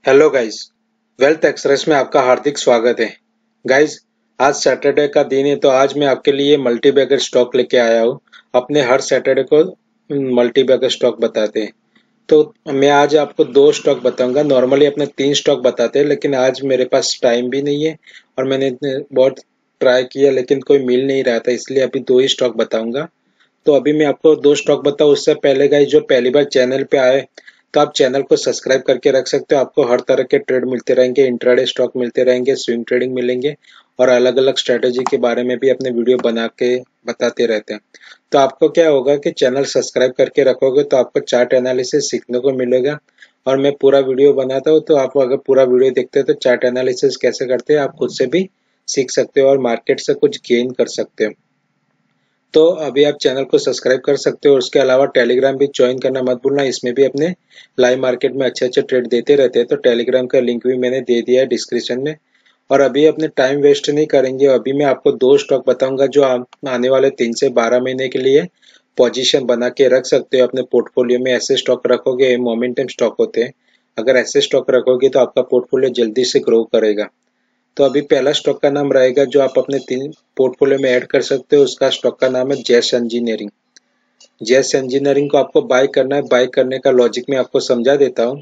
Hello guys, wealth express में आपका हार्दिक स्वागत है। गाइस, आज सैटरडे का दिन है तो आज मैं आपके लिए मल्टी बैगर स्टॉक लेके आया हूँ। अपने हर सैटरडे को मल्टी बैगर स्टॉक बताते हैं। तो मैं आज आपको दो स्टॉक बताऊंगा। नॉर्मली अपने तीन स्टॉक बताते हैं, लेकिन आज मेरे पास टाइम भी नहीं है और मैंने बहुत ट्राई किया लेकिन कोई मिल नहीं रहा था, इसलिए अभी दो ही स्टॉक बताऊंगा। तो अभी मैं आपको दो स्टॉक बताऊं उससे पहले गाइस, जो पहली बार चैनल पे आए तो आप चैनल को सब्सक्राइब करके रख सकते हो। आपको हर तरह के ट्रेड मिलते रहेंगे, इंट्राडे स्टॉक मिलते रहेंगे, स्विंग ट्रेडिंग मिलेंगे और अलग अलग स्ट्रेटेजी के बारे में भी अपने वीडियो बना के बताते रहते हैं। तो आपको क्या होगा कि चैनल सब्सक्राइब करके रखोगे तो आपको चार्ट एनालिसिस सीखने को मिलेगा और मैं पूरा वीडियो बनाता हूँ, तो आप अगर पूरा वीडियो देखते हो तो चार्ट एनालिसिस कैसे करते हैं आप खुद से भी सीख सकते हो और मार्केट से कुछ गेन कर सकते हो। तो अभी आप चैनल को सब्सक्राइब कर सकते हो। उसके अलावा टेलीग्राम भी ज्वाइन करना मत भूलना, इसमें भी अपने लाइव मार्केट में अच्छे अच्छे ट्रेड देते रहते हैं। तो टेलीग्राम का लिंक भी मैंने दे दिया है डिस्क्रिप्शन में। और अभी अपने टाइम वेस्ट नहीं करेंगे, अभी मैं आपको दो स्टॉक बताऊंगा जो आने वाले 3 से 12 महीने के लिए पोजीशन बना के रख सकते हो अपने पोर्टफोलियो में। ऐसे स्टॉक रखोगे, मोमेंटम स्टॉक होते हैं, अगर ऐसे स्टॉक रखोगे तो आपका पोर्टफोलियो जल्दी से ग्रो करेगा। तो अभी पहला स्टॉक का नाम रहेगा जो आप अपने तीन पोर्टफोलियो में ऐड कर सकते हो, उसका स्टॉक का नाम है जेस इंजीनियरिंग। जेस इंजीनियरिंग को आपको बाय करना है। बाय करने का लॉजिक मैं आपको समझा देता हूँ।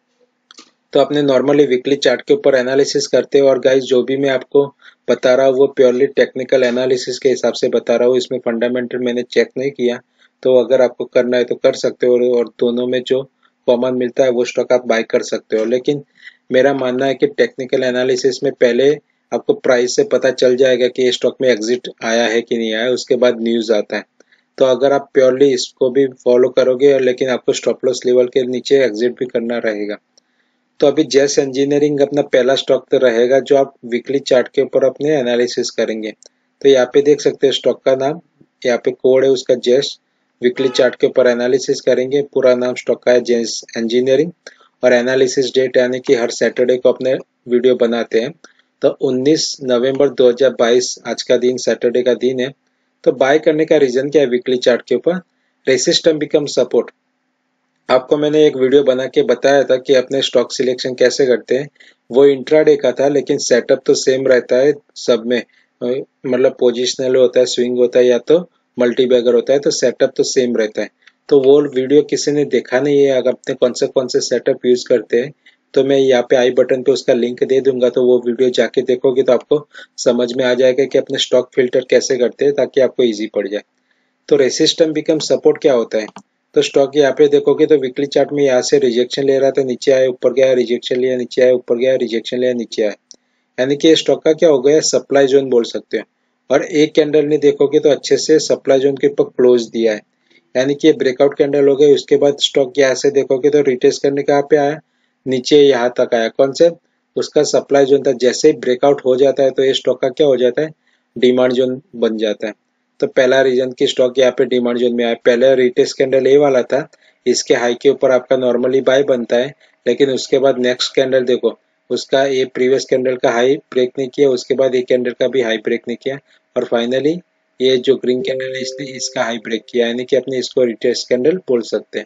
तो अपने नॉर्मली वीकली चार्ट के ऊपर एनालिसिस करते हो और गाइस, जो भी मैं आपको बता रहा हूँ वो प्योरली टेक्निकल एनालिसिस के हिसाब से बता रहा हूँ, इसमें फंडामेंटल मैंने चेक नहीं किया। तो अगर आपको करना है तो कर सकते हो और दोनों में जो कॉमन मिलता है वो स्टॉक आप बाय कर सकते हो। लेकिन मेरा मानना है कि टेक्निकल एनालिसिस में पहले आपको प्राइस से पता चल जाएगा कि ये स्टॉक में एग्जिट आया है कि नहीं आया, उसके बाद न्यूज आता है। तो अगर आप प्योरली इसको भी फॉलो करोगे लेकिन आपको स्टॉप लॉस लेवल के नीचे एग्जिट भी करना रहेगा। तो अभी जेस इंजीनियरिंग अपना पहला स्टॉक तो रहेगा जो आप वीकली चार्ट के ऊपर अपने एनालिसिस करेंगे। तो यहाँ पे देख सकते हैं स्टॉक का नाम, यहाँ पे कोड है उसका जेस। वीकली चार्ट के ऊपर एनालिसिस करेंगे, पूरा नाम स्टॉक का है जेस इंजीनियरिंग। और एनालिसिस डेट यानी कि हर सैटरडे को अपने वीडियो बनाते हैं। तो 19 नवंबर 2022 आज का दिन सैटरडे का दिन है। तो बाय करने का रीजन क्या है वीकली चार्ट के ऊपर? Resistance become support. आपको मैंने एक वीडियो बना के बताया था कि अपने स्टॉक सिलेक्शन कैसे करते हैं। वो इंट्राडे का था लेकिन सेटअप तो सेम रहता है सब में। मतलब पोजिशनल होता है, स्विंग होता है या तो मल्टी बैगर होता है, तो सेटअप तो सेम रहता है। तो वो वीडियो किसी ने देखा नहीं है, अगर अपने कौन से सेटअप यूज करते हैं तो मैं यहाँ पे आई बटन पे उसका लिंक दे दूंगा, तो वो वीडियो जाके देखोगे तो आपको समझ में आ जाएगा कि अपने स्टॉक फिल्टर कैसे करते हैं ताकि आपको इजी पड़ जाए। तो रेसिस्टेंस बिकम सपोर्ट क्या होता है? तो स्टॉक यहाँ पे देखोगे तो वीकली चार्ट में यहाँ से रिजेक्शन ले रहा था, नीचे आया, ऊपर गया, रिजेक्शन लिया, नीचे आया, ऊपर गया, रिजेक्शन लिया, नीचे आया। यानी कि स्टॉक का क्या हो गया, सप्लाई जोन बोल सकते हैं। और एक कैंडल में देखोगे तो अच्छे से सप्लाई जोन के ऊपर क्लोज दिया है, यानी कि ये ब्रेकआउट कैंडल हो गई। उसके बाद स्टॉक यहाँ से देखोगे तो रिटेस्ट करने कहाँ पे आया, नीचे यहाँ तक आया। कौन से? उसका सप्लाई जोन था। जैसे ही ब्रेकआउट हो जाता है तो ये स्टॉक का क्या हो जाता है, डिमांड जोन बन जाता है। तो पहला रीजन की स्टॉक यहाँ पे डिमांड जोन में आया। पहले रिटेस्ट कैंडल ए वाला था, इसके हाई के ऊपर आपका नॉर्मली बाय बनता है, लेकिन उसके बाद नेक्स्ट कैंडल देखो, उसका ये प्रीवियस कैंडल का हाई ब्रेक नहीं किया, उसके बाद ये कैंडल का भी हाई ब्रेक नहीं किया और फाइनली ये जो ग्रीन कैंडल है इसने इसका हाई ब्रेक किया, यानी कि अपने इसको रिटेस्ट कैंडल बोल सकते हैं।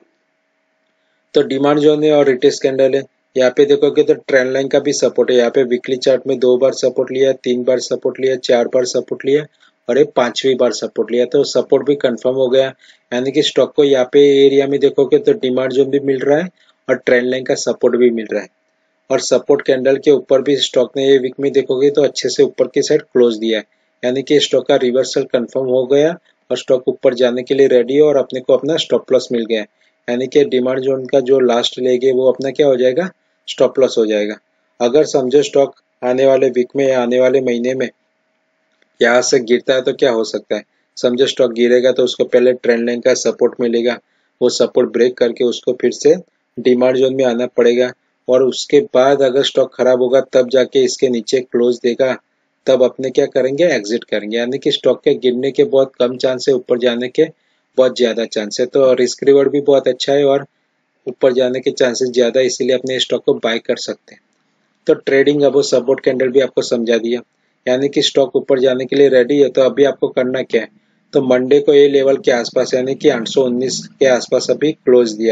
तो डिमांड जोन है और रिटेस्ट कैंडल है। यहाँ पे देखोगे तो ट्रेंड लाइन का भी सपोर्ट है। यहाँ पे वीकली चार्ट में 2 बार सपोर्ट लिया, 3 बार सपोर्ट लिया, 4 बार सपोर्ट लिया और ये 5वीं बार सपोर्ट लिया। तो सपोर्ट भी कंफर्म हो गया, यानी कि स्टॉक को यहाँ पे एरिया में देखोगे तो डिमांड जोन भी मिल रहा है और ट्रेंड लाइन का सपोर्ट भी मिल रहा है। और सपोर्ट कैंडल के ऊपर भी स्टॉक ने ये वीक में देखोगे तो अच्छे से ऊपर की साइड क्लोज दिया है, यानी कि स्टॉक का रिवर्सल कंफर्म हो गया और स्टॉक ऊपर जाने के लिए रेडी है और अपने को अपना स्टॉप लॉस मिल गया, यानी कि डिमांड जोन का जो लास्ट लेग है वो अपना क्या हो जाएगा, स्टॉप लॉस हो जाएगा। अगर समझो स्टॉक आने वाले वीक में या आने वाले महीने में यहाँ से गिरता है तो क्या हो सकता है? समझो स्टॉक गिरेगा तो उसको पहले ट्रेंड लाइन का सपोर्ट मिलेगा, वो सपोर्ट ब्रेक करके उसको फिर से डिमांड जोन में आना पड़ेगा और उसके बाद अगर स्टॉक खराब होगा तब जाके इसके नीचे क्लोज देगा, तब अपने क्या करेंगे, एग्जिट करेंगे। यानी कि स्टॉक के गिरने के बहुत कम चांस है, ऊपर जाने के बहुत ज्यादा चांस है। तो रिस्क रिवॉर्ड भी बहुत अच्छा है और ऊपर जाने के चांसेस ज्यादा है, इसीलिए अपने स्टॉक को बाय कर सकते हैं। तो ट्रेडिंग अब वो सपोर्ट कैंडल भी आपको समझा दिया, यानी कि स्टॉक ऊपर जाने के लिए रेडी है। तो अभी आपको करना क्या है, तो मंडे को ये लेवल के आसपास यानी कि 819 के आसपास अभी क्लोज दिया है।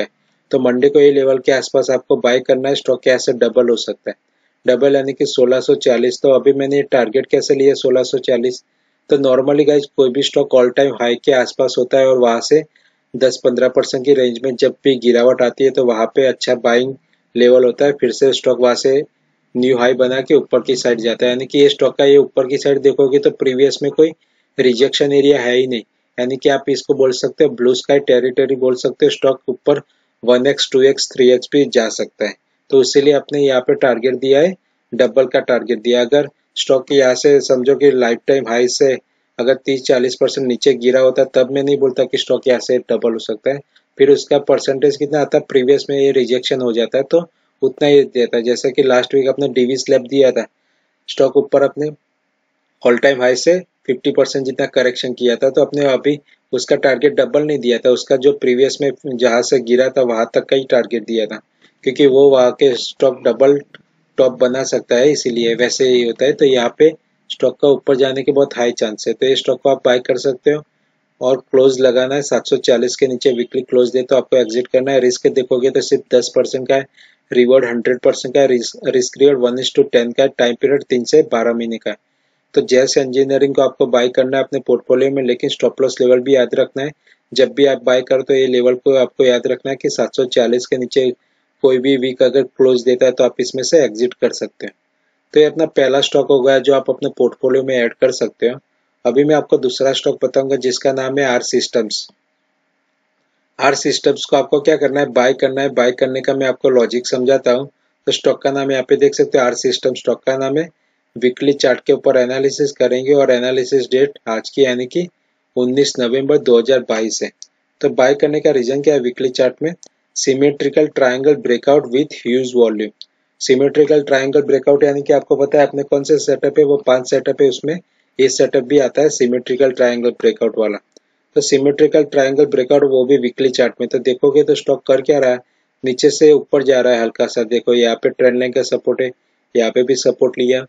तो मंडे को ये लेवल के आसपास आपको बाय करना है। स्टॉक यहाँ से डबल हो सकता है, डबल यानी कि 1640। तो अभी मैंने टारगेट कैसे लिया 1640। तो नॉर्मली गाइज कोई भी स्टॉक ऑल टाइम हाई के आसपास होता है और वहां से 10-15% की रेंज में जब भी गिरावट आती है तो वहां पे अच्छा बाइंग लेवल होता है। फिर से स्टॉक वहां से न्यू हाई बना के ऊपर की साइड जाता है, यानी कि ये स्टॉक का ये ऊपर की साइड देखोगे तो प्रीवियस में कोई रिजेक्शन एरिया है ही नहीं, यानी कि आप इसको बोल सकते हो ब्लू स्काई टेरिटरी बोल सकते हो। स्टॉक ऊपर 1x 2x 3x भी जा सकता है। तो इसीलिए आपने यहाँ पे टारगेट दिया है, डबल का टारगेट दिया। अगर स्टॉक यहाँ से समझो कि लाइफ टाइम हाई से अगर 30-40% नीचे गिरा होता तब मैं नहीं बोलता कि स्टॉक यहाँ से डबल हो सकता है। फिर उसका परसेंटेज कितना आता है, प्रीवियस में ये रिजेक्शन हो जाता है तो उतना ही देता है। जैसे कि लास्ट वीक अपने डीवी स्लैब दिया था, स्टॉक ऊपर अपने ऑल टाइम हाई से 50% जितना करेक्शन किया था, तो अपने अभी उसका टारगेट डबल नहीं दिया था, उसका जो प्रीवियस में जहां से गिरा था वहां तक का ही टारगेट दिया था, क्योंकि वो वहां के स्टॉक डबल टॉप बना सकता है, इसीलिए वैसे ही होता है। तो यहाँ पे स्टॉक का ऊपर जाने के बहुत हाई चांस है, तो ये स्टॉक को आप बाय कर सकते हो। और क्लोज लगाना है 740 के नीचे वीकली क्लोज दे तो आपको एग्जिट करना है। रिस्क देखोगे तो सिर्फ 10% का है, रिवॉर्ड 100% का है, रिस्क रिवॉर्ड 1:10 का है, टाइम पीरियड 3 से 12 महीने का है। तो जैस इंजीनियरिंग को आपको बाय करना है अपने पोर्टफोलियो में, लेकिन स्टॉप लॉस लेवल भी याद रखना है। जब भी आप बाय करो तो ये लेवल को आपको याद रखना है कि 740 के नीचे कोई भी वीक अगर क्लोज देता है तो आप इसमें से एग्जिट कर सकते हैं। तो ये अपना पहला स्टॉक हो गया जो आप अपने पोर्टफोलियो में ऐड कर सकते हो। अभी मैं आपको दूसरा स्टॉक बताऊंगा जिसका नाम है आर सिस्टम्स। आर सिस्टम्स को आपको क्या करना है, बाय करना है। बाय करने का मैं आपको लॉजिक समझाता हूँ। तो स्टॉक का नाम यहाँ पे देख सकते हो, आर सिस्टम स्टॉक का नाम है। वीकली चार्ट के ऊपर एनालिसिस करेंगे और एनालिसिस डेट आज की यानी कि 19 नवंबर 2022 है। तो बाय करने का रीजन क्या है, वीकली चार्ट में symmetrical triangle breakout with huge volume. Symmetrical triangle breakout यानी कि आपको पता है अपने कौन से सेटअप है, वो 5 सेटअप है, उसमें ये सेटअप भी आता है सिमेट्रिकल ट्रायंगल ब्रेकआउट वाला। तो सिमेट्रिकल ट्रायंगल ब्रेकआउट वो भी वीकली चार्ट में। तो देखोगे तो स्टॉक कर क्या रहा है, नीचे से ऊपर जा रहा है हल्का सा। देखो यहाँ पे ट्रेंड लाइन का सपोर्ट है, यहाँ पे भी सपोर्ट लिया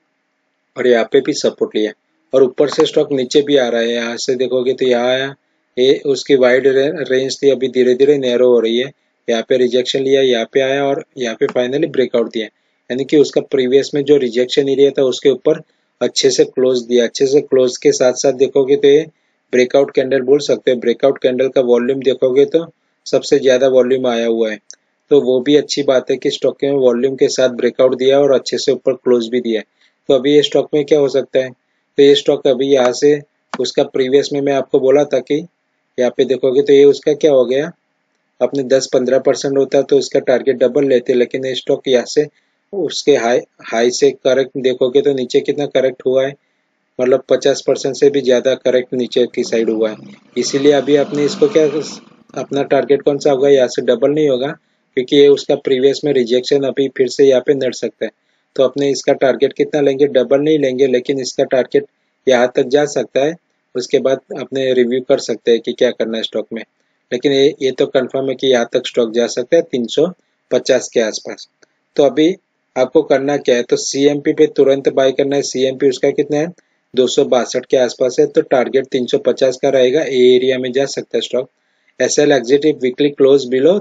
और यहाँ पे भी सपोर्ट लिया, और ऊपर से स्टॉक नीचे भी आ रहा है। यहाँ से देखोगे तो यहाँ आया, ये उसकी वाइड रेंज थी, अभी धीरे धीरे नैरो हो रही है। यहाँ पे रिजेक्शन लिया, यहाँ पे आया और यहाँ पे फाइनली ब्रेकआउट दिया, यानी कि उसका प्रीवियस में जो रिजेक्शन एरिया था उसके ऊपर अच्छे से क्लोज दिया। अच्छे से क्लोज के साथ साथ देखोगे तो ये ब्रेकआउट कैंडल बोल सकते हो। ब्रेकआउट कैंडल का वॉल्यूम देखोगे तो सबसे ज्यादा वॉल्यूम आया हुआ है, तो वो भी अच्छी बात है कि स्टॉक में वॉल्यूम के साथ ब्रेकआउट दिया और अच्छे से ऊपर क्लोज भी दिया है। तो अभी ये स्टॉक में क्या हो सकता है, तो ये स्टॉक अभी यहाँ से उसका प्रीवियस में मैं आपको बोला था कि यहाँ पे देखोगे तो ये उसका क्या हो गया, अपने 10-15% होता तो उसका टारगेट डबल लेते, लेकिन ये स्टॉक यहाँ से उसके हाई हाई से करेक्ट देखोगे तो नीचे कितना करेक्ट हुआ है, मतलब 50% से भी ज्यादा करेक्ट नीचे की साइड हुआ है। इसीलिए अभी आपने इसको क्या, अपना टारगेट कौन सा होगा, यहाँ से डबल नहीं होगा, क्योंकि ये उसका प्रीवियस में रिजेक्शन अभी फिर से यहाँ पे नड़ सकता है। तो अपने इसका टारगेट कितना लेंगे, डबल नहीं लेंगे, लेकिन इसका टारगेट यहाँ तक जा सकता है। उसके बाद अपने रिव्यू कर सकते हैं कि क्या करना है स्टॉक में, लेकिन ये तो कंफर्म है कि यहाँ तक स्टॉक जा सकता है 350 के आसपास। तो अभी आपको करना क्या है, तो सीएमपी पे तुरंत बाय करना है। सीएमपी उसका कितना है, 262 के आसपास है, तो टारगेट 350 का रहेगा, ए एरिया में जा सकता है stock. SL exit weekly close below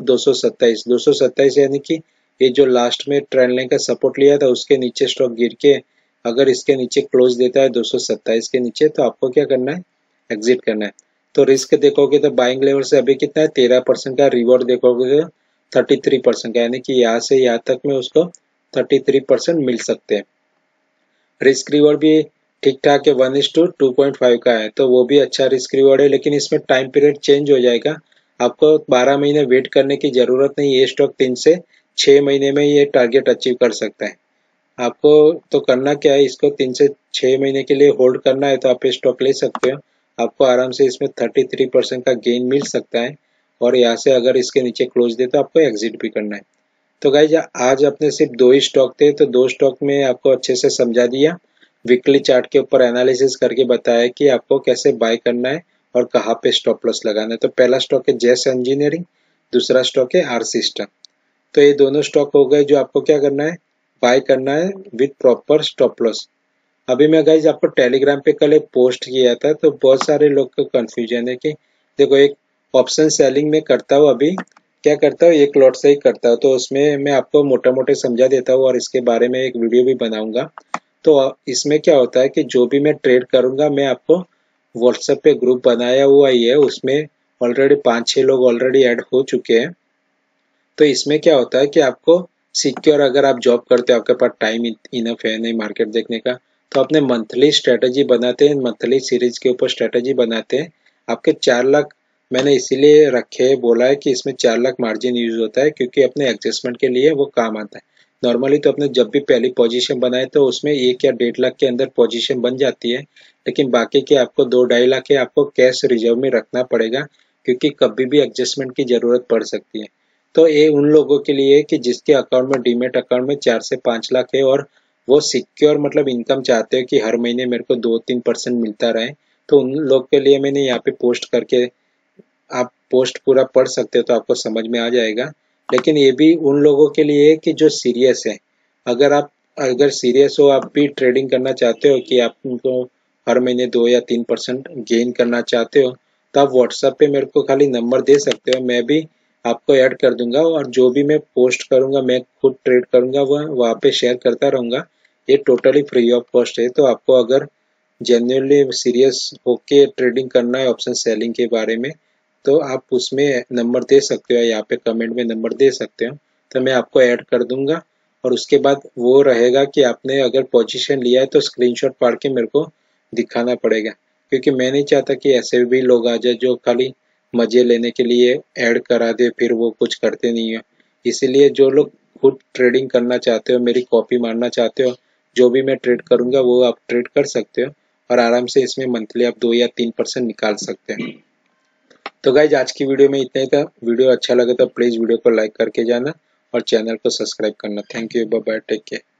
227 यानी कि ये जो लास्ट में ट्रेंड लाइन का सपोर्ट लिया था उसके नीचे स्टॉक गिर के अगर इसके नीचे क्लोज देता है 227 के नीचे, तो आपको क्या करना है, एग्जिट करना है। तो रिस्क देखोगे तो बाइंग लेवल से अभी कितना है 13% का, रिवॉर्ड देखोगे तो 33% का, यानी कि यहाँ से यहाँ तक में उसको 33% मिल सकते हैं। रिस्क रिवॉर्ड भी ठीक ठाक है, 1:2.5 का है, तो वो भी अच्छा रिस्क रिवॉर्ड है, लेकिन इसमें टाइम पीरियड चेंज हो जाएगा। आपको 12 महीने वेट करने की जरूरत नहीं, ये स्टॉक 3 से 6 महीने में ये टारगेट अचीव कर सकता है। आपको तो करना क्या है, इसको 3 से 6 महीने के लिए होल्ड करना है, तो आप ये स्टॉक ले सकते हो। आपको आराम से इसमें 33% का गेन मिल सकता है, और यहाँ से अगर इसके नीचे क्लोज दे तो आपको एग्जिट भी करना है। तो गाइज आज अपने सिर्फ 2 ही स्टॉक थे, तो 2 स्टॉक में आपको अच्छे से समझा दिया, वीकली चार्ट के ऊपर एनालिसिस करके बताया कि आपको कैसे बाय करना है और कहाँ पे स्टॉप लॉस लगाना है। तो पहला स्टॉक है जेस इंजीनियरिंग, दूसरा स्टॉक है आर सिस्टम। तो ये दोनों स्टॉक हो गए जो आपको क्या करना है, बाय करना है विद प्रॉपर स्टॉप लॉस। अभी मैं गाइज आपको टेलीग्राम पे कल एक पोस्ट किया था, तो बहुत सारे लोग को कंफ्यूजन है कि देखो, एक ऑप्शन सेलिंग में करता हूँ अभी क्या करता हूँ, एक लॉट से ही करता हूँ, तो उसमें मैं आपको मोटा मोटे समझा देता हूँ और इसके बारे में एक वीडियो भी बनाऊंगा। तो इसमें क्या होता है कि जो भी मैं ट्रेड करूंगा, मैं आपको व्हाट्सएप पे ग्रुप बनाया हुआ ही है, उसमें ऑलरेडी 5-6 लोग ऑलरेडी ऐड हो चुके हैं। तो इसमें क्या होता है कि आपको सिक्योर, अगर आप जॉब करते हो, आपके पास टाइम इनफ है नहीं मार्केट देखने का, तो अपने मंथली स्ट्रेटजी बनाते हैं, मंथली सीरीज के ऊपर स्ट्रेटजी बनाते हैं। आपके 4 लाख मैंने इसीलिए रखे, बोला है कि इसमें 4 लाख मार्जिन यूज होता है, क्योंकि अपने एडजस्टमेंट के लिए वो काम आता है। नॉर्मली तो अपने जब भी पहली पोजीशन बनाए तो उसमें 1 या 1.5 लाख के अंदर पोजीशन बन जाती है, लेकिन बाकी के आपको 2-2.5 लाख के आपको कैश रिजर्व में रखना पड़ेगा, क्योंकि कभी भी एडजस्टमेंट की जरूरत पड़ सकती है। तो ये उन लोगों के लिए कि जिसके अकाउंट में, डीमेट अकाउंट में 4 से 5 लाख है और वो सिक्योर मतलब इनकम चाहते हैं कि हर महीने मेरे को 2-3% मिलता रहे, तो उन लोग के लिए मैंने यहाँ पे पोस्ट करके, आप पोस्ट पूरा पढ़ सकते हो तो आपको समझ में आ जाएगा। लेकिन ये भी उन लोगों के लिए है कि जो सीरियस है। अगर सीरियस हो, आप भी ट्रेडिंग करना चाहते हो कि आप उनको हर महीने 2 या 3% गेन करना चाहते हो, तो आप व्हाट्सएप पे मेरे को खाली नंबर दे सकते हो, मैं भी आपको ऐड कर दूंगा और जो भी मैं पोस्ट करूंगा, मैं खुद ट्रेड करूंगा, वह वहाँ पे शेयर करता रहूंगा। ये टोटली फ्री ऑफ कॉस्ट है। तो आपको अगर जेन्युइनली सीरियस होके ट्रेडिंग करना है ऑप्शन सेलिंग के बारे में, तो आप उसमें नंबर दे सकते हो, यहाँ पे कमेंट में नंबर दे सकते हो, तो मैं आपको ऐड कर दूंगा। और उसके बाद वो रहेगा कि आपने अगर पोजीशन लिया है तो स्क्रीनशॉट पाड़ के मेरे को दिखाना पड़ेगा, क्योंकि मैं नहीं चाहता कि ऐसे भी लोग आ जाए जो खाली मजे लेने के लिए ऐड करा दे, फिर वो कुछ करते नहीं है। इसीलिए जो लोग खुद ट्रेडिंग करना चाहते हो, मेरी कॉपी मारना चाहते हो, जो भी मैं ट्रेड करूंगा वो आप ट्रेड कर सकते हो और आराम से इसमें मंथली आप 2 या 3% निकाल सकते हैं। तो गाइज आज की वीडियो में इतना ही था। वीडियो अच्छा लगे तो प्लीज वीडियो को लाइक करके जाना और चैनल को सब्सक्राइब करना। Thank you, bye bye, take care.